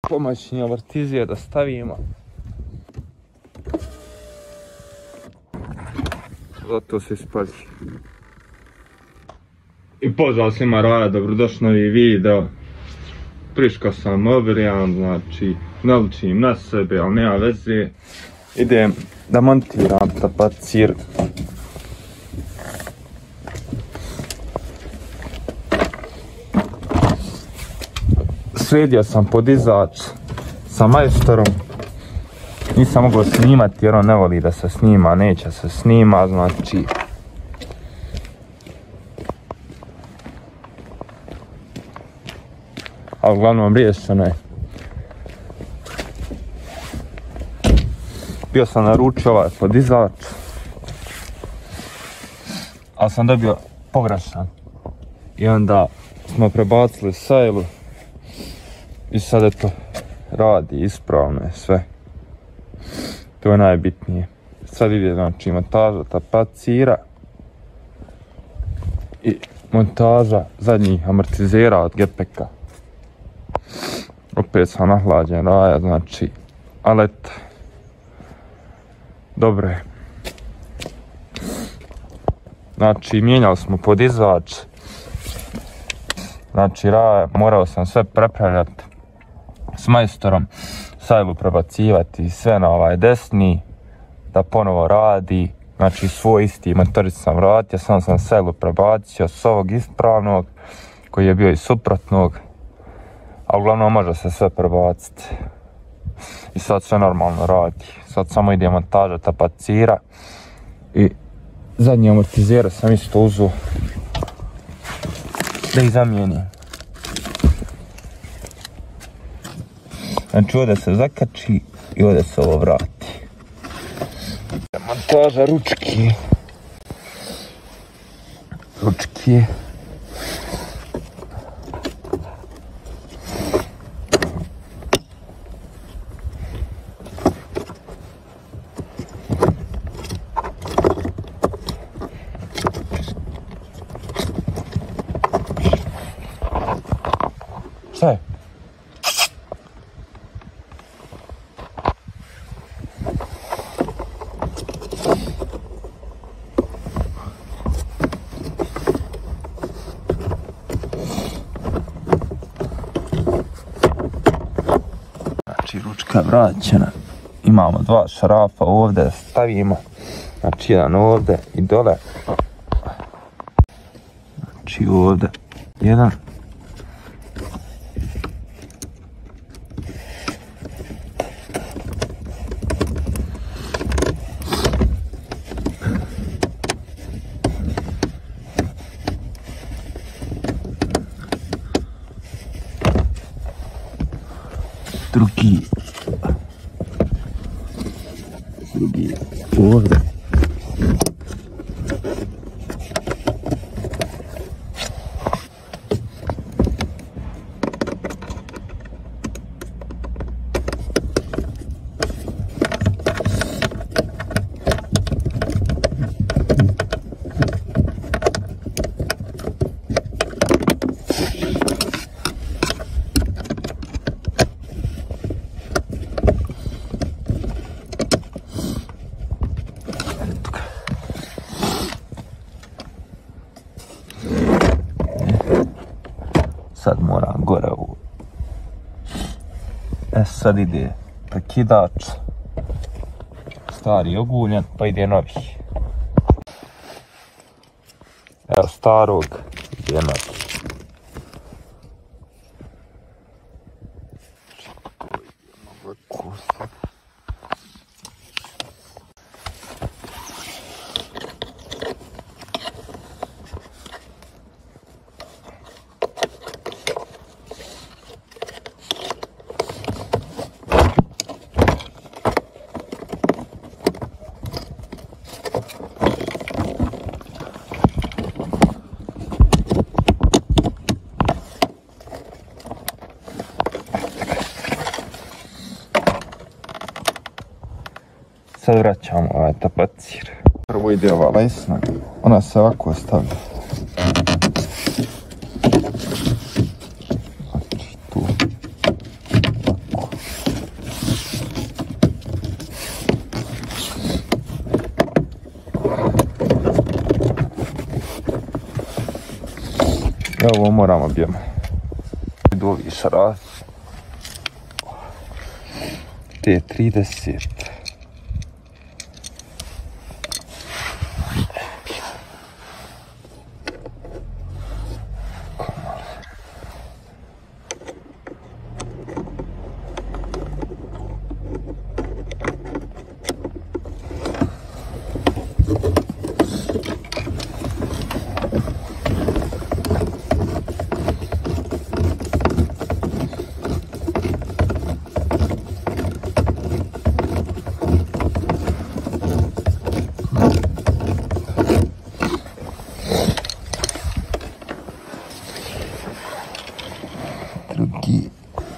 pomoćni amortizir da stavimo. Zato se ispazi. I pozdrav svima Raja, dobrodošli novi video. Prišao sam obrijan, znači ne ličim na sebe, ali nema veze. Idem da montiram tapacir. Sredio sam podizač sa majstorom. Nisam mogao snimati jer on ne voli da se snima, neće se snima, znači... A uglavnom riješeno je. Bio sam naručio ovaj podizač, ali sam dobio pogrešan. I onda smo prebacili sajlu i sad eto radi, ispravno je sve. To je najbitnije. Sad ide znači montaža tapacira i montaža zadnjih amortizera od GPK. Opet sam nahlađen Raja, znači, ali eto, dobro je. Znači, mijenjali smo podizač, znači Raja, morao sam sve prepravljati s majstorom, sajlu prebacivati sve na ovaj desni, da ponovo radi, znači svoj isti motorić sam vratio, sam sajlu prebacio s ovog ispravnog, koji je bio iz suprotnog. A uglavnom može se sve prebaciti. I sad sve normalno radi. Sad samo ide montaža tapacira. I zadnji amortizere sam isto uzeo da ih zamijenim. Znači ovdje se zakači i ovdje se ovo vrati. Montaža ručki. Ručki. Šta je? Znači ručka vraćena. Imamo dva šarafa ovdje, stavimo. Znači jedan ovdje i dole. Znači ovdje jedan. Drugi ovdje. Sad moram gore ovo. Sad ide prekidač. Stari oguljen, pa ide novi. Evo starog, ide novi. Sad vraćamo ovaj tapacir. Prvo ide ova lesna, ona se ovako stavlja. Znači tu, ovako. Ja ovo moramo bijemo. Idu ovi šarafi. T30. Drugi.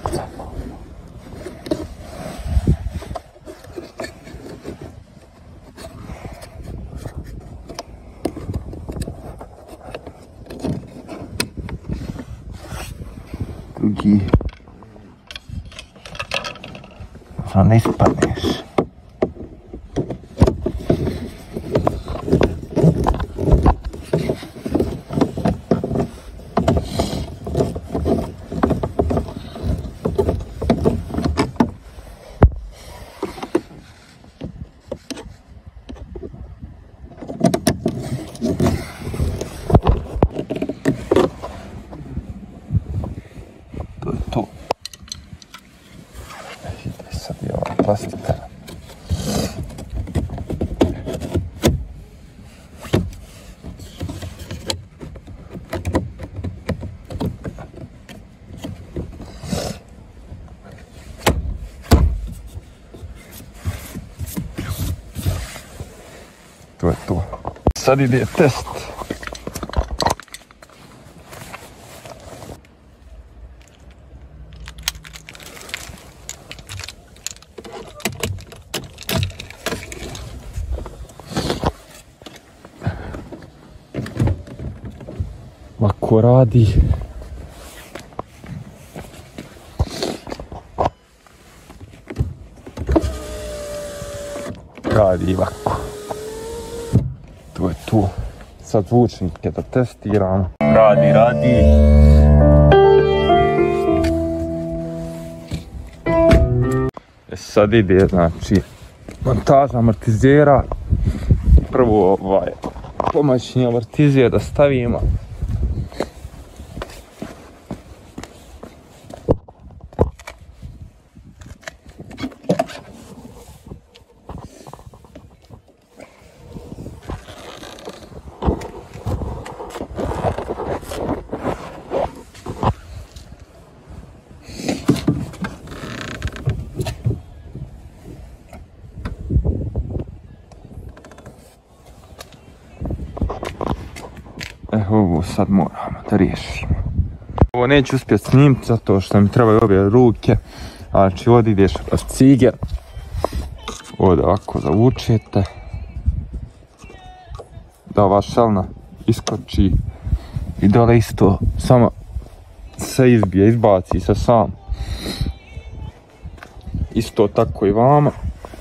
Drugi. Samo ne ispadneš. To. Ide sad i ova plastika. To je to. Sad ide test. Ovako radi. Radi ovako. To je to. Sad zvučnike da testiramo. Radi. Sad ide, znači, montaža amortizera. Prvo pomoćni amortizer da stavimo. Ovo sad moramo da riješimo. Ovo neću uspjeti snimiti zato što mi trebaju obje ruke. Znači ovdje ideš od cige. Ovdje ovako zavučete. Da ova šalna iskoči. I dole isto samo se izbije, izbaci se sam. Isto tako i vama.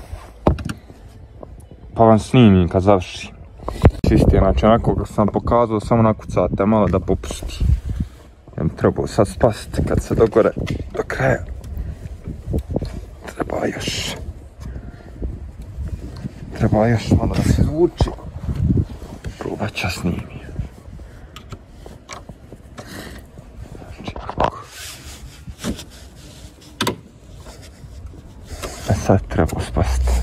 Pa vam snimim kad završim. Čisti, znači onako kako sam pokazao, samo nakucate malo da popusti. Ja mi trebao sad spasiti kad se dogore do kraja. Treba još malo da se zvuči. Probat ću snimiti. Znači ovako. Sad treba spasiti.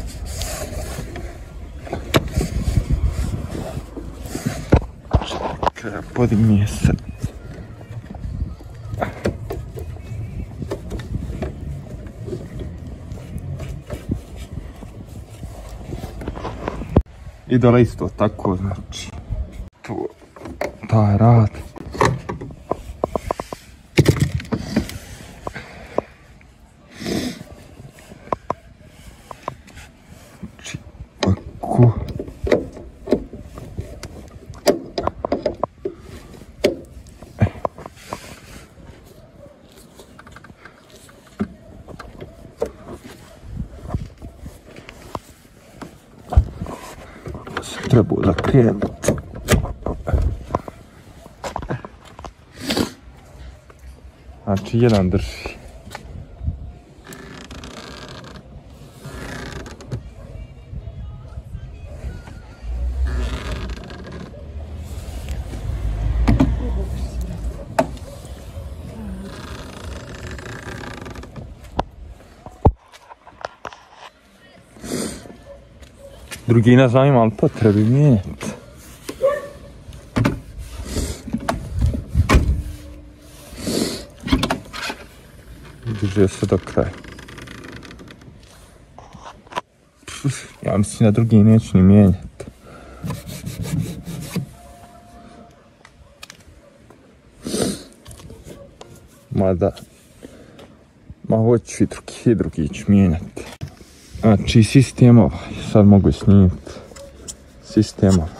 Podigni se. I dole isto tako, znači. Tu, taj rad. Znači, ovako. Trebao zakrenuti. znači jedan drži. Drugi ne znam ima li potrebi mijenjati. Drže se do kraja. Ja mislim da drugi neću ni mijenjati. Mada, hoću i drugi ću mijenjati. Znači, sistem ovaj, sad mogu snimiti. Sistem ovaj.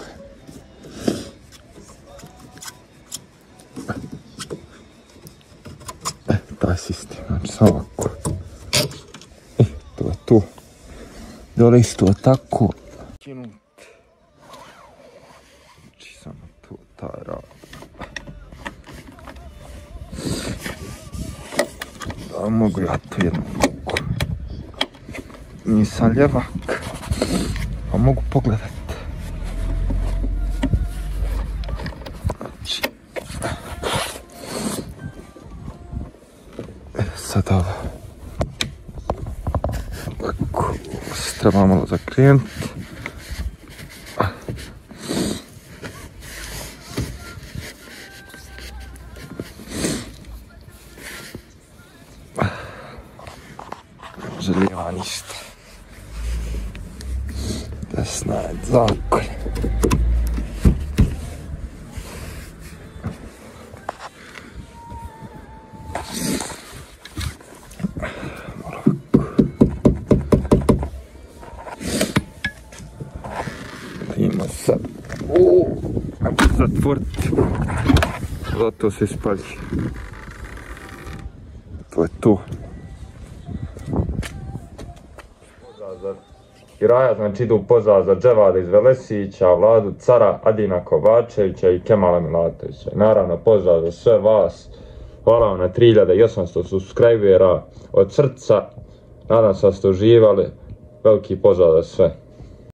Taj sistem, znači samo ovako. To je tu. Dole isto tako. Kinut. Znači, samo tu, taj rad. Da mogu ja to jednu ruku. Nisam ljevak, pa mogu pogledat. Znači, sad ovo. Tako, se treba malo zakrenuti. Lijeva ništa. Desna je zakon. Ima sad. Ajmo zatvoriti. Zato se ispalji. To je to. Iraja znači idu pozdrav za Dževada iz Velesića, Vladu Cara, Adina Kovačevića i Kemala Milatovića. Naravno pozdrav za sve vas. Hvala vam na 3800 subscribera od srca. Nadam se da ste uživali. Veliki pozdrav za sve.